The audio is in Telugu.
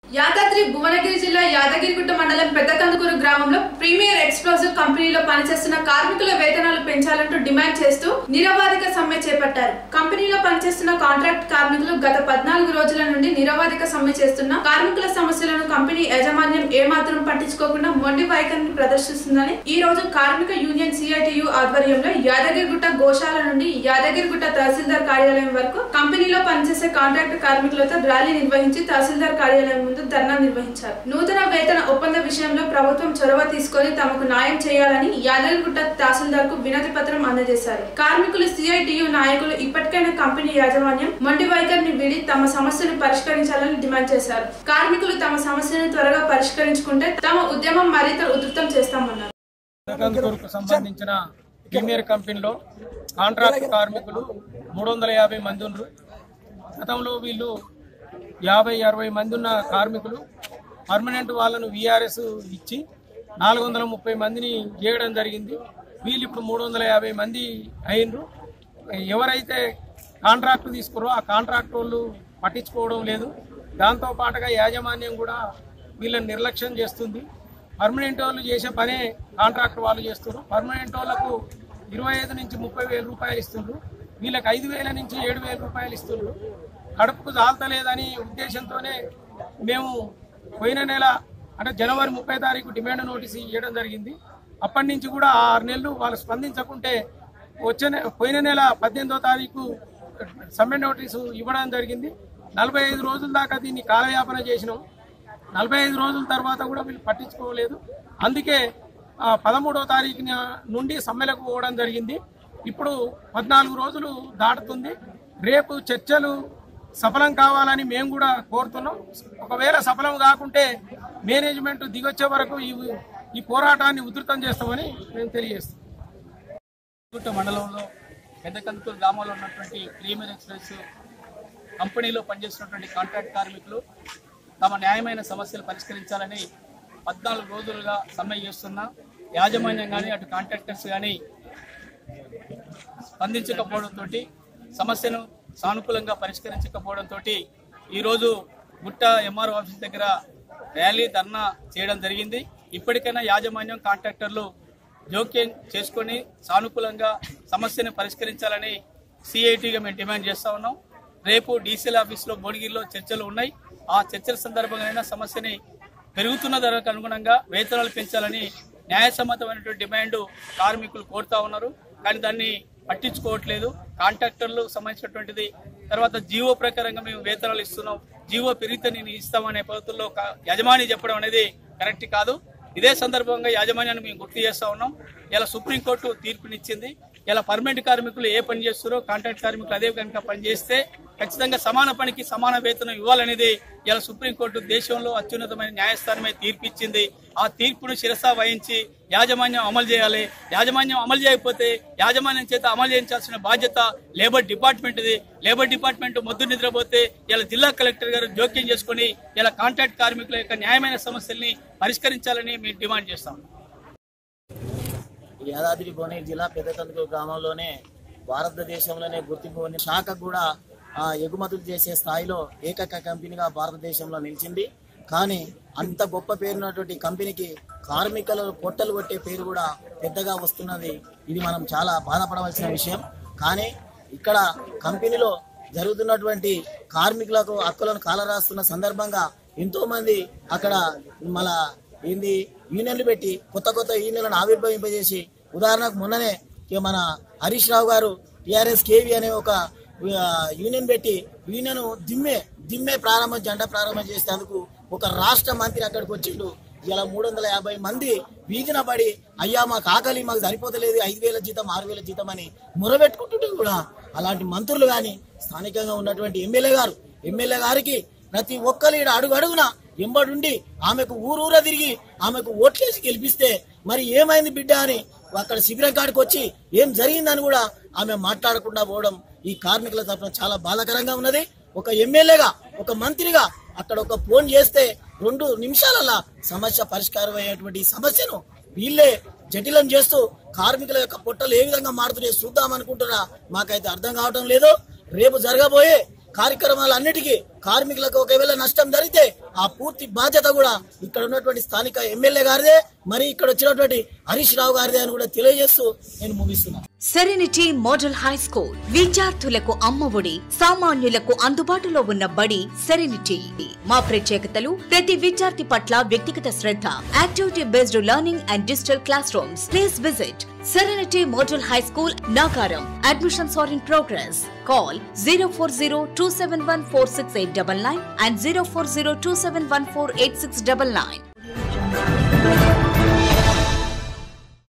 యాదాద్రి భువనగిరి జిల్లా యాదగిరిగుట్ట మండలం పెద్దకందుకూరు గ్రామంలో ప్రీమియర్ ఎక్స్ప్లోజివ్ కంపెనీలో పనిచేస్తున్న కార్మికుల వేతనాలు పెంచాలంటూ డిమాండ్ చేస్తూ నిరవధిక సమ్మె చేపట్టారు. కంపెనీలో పనిచేస్తున్న కాంట్రాక్ట్ కార్మికులు గత 14 రోజుల నుండి నిరవధిక సమ్మె చేస్తున్న కార్మికుల సమస్యలను కంపెనీ యాజమాన్యం ఏమాత్రం పట్టించుకోకుండా మొండి వైఖరిని ప్రదర్శిస్తుందని ఈ రోజు కార్మిక యూనియన్ సిఐటియు ఆధ్వర్యంలో యాదగిరిగుట్ట గోశాల నుండి యాదగిరిగుట్ట తహసీల్దార్ కార్యాలయం వరకు కంపెనీలో పనిచేసే కాంట్రాక్ట్ కార్మికులతో ర్యాలీ నిర్వహించి తహసీల్దార్ కార్యాలయం ధర్నా నిర్వహించారు. నూతన వేతన ఒప్పంద విషయంలో ప్రభుత్వం చొరవ తీసుకొని తమకు న్యాయం చేయాలని యాదగిరిగుట్ట తహసీల్దార్ కు వినతి పత్రం అందజేశారు. కార్మికులు సిఐటియు నాయకులు ఇప్పటికైనా కంపెనీ యాజమాన్యం మొండి వైఖరిని వీడి తమ సమస్యను పరిష్కరించాలని డిమాండ్ చేశారు. కార్మికులు తమ సమస్యను త్వరగా పరిష్కరించుకుంటే తమ ఉద్యమం మరింత ఉధృతం చేస్తామన్నారు. సంబంధించిన ప్రీమియర్ కంపెనీలో కాంట్రాక్ట్ కార్మికులు 350 మంది ఉన్నారు. గతంలో వీళ్ళు 50-60 మంది ఉన్న కార్మికులు పర్మనెంట్ వాళ్ళను విఆర్ఎస్ ఇచ్చి 430 మందిని చేయడం జరిగింది. వీళ్ళు ఇప్పుడు 350 మంది అయినరు. ఎవరైతే కాంట్రాక్ట్ తీసుకురో ఆ కాంట్రాక్ట్ వాళ్ళు పట్టించుకోవడం లేదు. దాంతో పాటుగా యాజమాన్యం కూడా వీళ్ళని నిర్లక్ష్యం చేస్తుంది. పర్మనెంట్ వాళ్ళు చేసే పనే కాంట్రాక్ట్ వాళ్ళు చేస్తున్నారు. పర్మనెంట్ వాళ్ళకు 25 నుంచి 30 వేల రూపాయలు ఇస్తున్నారు. వీళ్ళకి 5,000 నుంచి 7,000 రూపాయలు ఇస్తున్నారు. కడుపుకు చాలతలేదని ఉద్దేశంతోనే మేము పోయిన నెల అంటే జనవరి 30 తారీఖు డిమాండ్ నోటీస్ ఇవ్వడం జరిగింది. అప్పటి నుంచి కూడా 6 నెలలు వాళ్ళు స్పందించకుంటే పోయిన నెల 18వ తారీఖు సమ్మె నోటీసు ఇవ్వడం జరిగింది. 45 రోజుల దాకా దీన్ని కాలయాపన చేసినాం. 45 రోజుల తర్వాత కూడా వీళ్ళు పట్టించుకోలేదు. అందుకే 13వ తారీఖు నుండి సమ్మెలకు పోవడం జరిగింది. ఇప్పుడు 14 రోజులు దాటుతుంది. రేపు చర్చలు సఫలం కావాలని మేము కూడా కోరుతున్నాం. ఒకవేళ సఫలం కాకుంటే మేనేజ్మెంట్ దిగొచ్చే వరకు ఈ పోరాటాన్ని ఉధృతం చేస్తామని మేము తెలియజేస్తాం. మండలంలో పెద్దకందుకూరు గ్రామంలో ఉన్నటువంటి ప్రీమియర్ ఎక్స్ప్రెస్ కంపెనీలో పనిచేస్తున్నటువంటి కాంట్రాక్ట్ కార్మికులు తమ న్యాయమైన సమస్యలు పరిష్కరించాలని 14 రోజులుగా సమ్మె చేస్తున్నా యాజమాన్యం కానీ అటు కాంట్రాక్టర్స్ కానీ స్పందించకపోవడంతో సమస్యను సానుకూలంగా పరిష్కరించకపోవడంతో ఈరోజు గుట్ట ఎంఆర్ఓ ఆఫీస్ దగ్గర ర్యాలీ ధర్నా చేయడం జరిగింది. ఇప్పటికైనా యాజమాన్యం కాంట్రాక్టర్లు జోక్యం చేసుకొని సానుకూలంగా సమస్యను పరిష్కరించాలని సిఐటిగా మేము డిమాండ్ చేస్తూ ఉన్నాం. రేపు డీసీఎల్ ఆఫీస్లో బోడిగిరిలో చర్చలు ఉన్నాయి. ఆ చర్చల సందర్భంగా సమస్యని పెరుగుతున్న ధరకు అనుగుణంగా వేతనాలు పెంచాలని న్యాయసమ్మతమైనటువంటి డిమాండ్ కార్మికులు కోరుతా ఉన్నారు. కానీ దాన్ని పట్టించుకోవట్లేదు. కాంట్రాక్టర్లకు సంబంధించినటువంటిది తర్వాత జీవో ప్రకారంగా మేము వేతనాలు ఇస్తున్నాం, జీవో పెరిగితే నేను ఇస్తామనే పద్ధతుల్లో యజమాని చెప్పడం అనేది కరెక్ట్ కాదు. ఇదే సందర్భంగా యాజమాన్యాన్ని మేము గుర్తు చేస్తా ఉన్నాం. ఇలా సుప్రీంకోర్టు తీర్పునిచ్చింది. ఇలా పర్మనెంట్ కార్మికులు ఏ పని చేస్తారో కాంట్రాక్ట్ కార్మికులు అదే కనుక పనిచేస్తే ఖచ్చితంగా సమాన పనికి సమాన వేతనం ఇవ్వాలనేది ఇలా సుప్రీంకోర్టు దేశంలో అత్యున్నతమైన న్యాయస్థానమే తీర్పిచ్చింది. ఆ తీర్పును శిరసా వహించి యాజమాన్యం అమలు చేయాలి. యాజమాన్యం అమలు చేయకపోతే యాజమాన్యం చేత అమలు చేయించాల్సిన బాధ్యత లేబర్ డిపార్ట్మెంట్ది. లేబర్ డిపార్ట్మెంట్ మొద్దు నిద్రపోతే ఇలా జిల్లా కలెక్టర్ గారు జోక్యం చేసుకుని ఇలా కాంట్రాక్ట్ కార్మికుల యొక్క న్యాయమైన సమస్యల్ని పరిష్కరించాలని మేము డిమాండ్ చేస్తాం. యాదాద్రి భువనగిరి జిల్లా పెద్దకందుకూరు గ్రామంలోనే భారతదేశంలోనే గుర్తింపు పొందిన శాఖ కూడా ఎగుమతులు చేసే స్థాయిలో ఏకైక కంపెనీగా భారతదేశంలో నిలిచింది. కానీ అంత గొప్ప పేరున్నటువంటి కంపెనీకి కార్మికులు పొట్టలు కొట్టే పేరు కూడా పెద్దగా వస్తున్నది. ఇది మనం చాలా బాధపడవలసిన విషయం. కానీ ఇక్కడ కంపెనీలో జరుగుతున్నటువంటి కార్మికులకు హక్కులను కాలరాస్తున్న సందర్భంగా ఎంతో మంది అక్కడ మళ్ళా యూనియన్లు పెట్టి కొత్త యూనియన్లను ఆవిర్భవింపజేసి, ఉదాహరణకు మొన్ననే మన హరీష్ రావు గారు టిఆర్ఎస్ కేవి అనే ఒక యూనియన్ పెట్టి యూనియన్ దిమ్మే జెండా ప్రారంభం చేసేందుకు ఒక రాష్ట్ర మంత్రి అక్కడికి వచ్చిండు. ఇలా 350 మంది వీధిన పడి అయ్యా మాకు ఆకలి, మాకు సరిపోతలేదు, 5,000 జీతం 6,000 జీతం అని మొరబెట్టుకుంటుంటే కూడా అలాంటి మంత్రులు కానీ స్థానికంగా ఉన్నటువంటి ఎమ్మెల్యే గారికి ప్రతి ఒక్కరు అడుగున ఎంబడుండి ఆమెకు ఊరూరా తిరిగి ఆమెకు ఓట్లేసి గెలిపిస్తే మరి ఏమైంది బిడ్డ అని అక్కడ శిబిరం కాడికి వచ్చి ఏం జరిగిందని కూడా ఆమె మాట్లాడకుండా పోవడం ఈ కార్మికుల తరఫున చాలా బాధాకరంగా ఉన్నది. ఒక ఎమ్మెల్యేగా ఒక మంత్రిగా అక్కడ ఒక ఫోన్ చేస్తే 2 నిమిషాలల్లా సమస్య పరిష్కారం అయ్యేటువంటి సమస్యను వీళ్ళే జటిలం చేస్తూ కార్మికుల యొక్క పొట్టలు ఏ విధంగా మారుతున్నాయి చూద్దాం అనుకుంటున్నా మాకైతే అర్థం కావడం లేదు. రేపు జరగబోయే కార్యక్రమాలన్నిటికీ కార్మికులకు ఒకవేళ నష్టం జరిగితే ఆ పూర్తి బాధ్యత కూడా ఇక్కడ ఉన్నటువంటి స్థానిక ఎమ్మెల్యే గారిదే, మరి ఇక్కడ వచ్చినటువంటి హరీష్ రావు గారిదే అని కూడా తెలియజేస్తూ నేను ముగిస్తున్నాను. సెరెనిటీ మోడల్ హై స్కూల్ విద్యార్థులకు అమ్మఒడి, సామాన్యులకు అందుబాటులో ఉన్న బడి సెరెనిటీ. మా ప్రత్యేకతలు ప్రతి విద్యార్థి పట్ల వ్యక్తిగత శ్రద్ధ, activity based learning and digital classrooms. Please visit Serenity Model High School, Nagaram. Admissions are in progress. Call 040-271-46899 and 040-271-48699.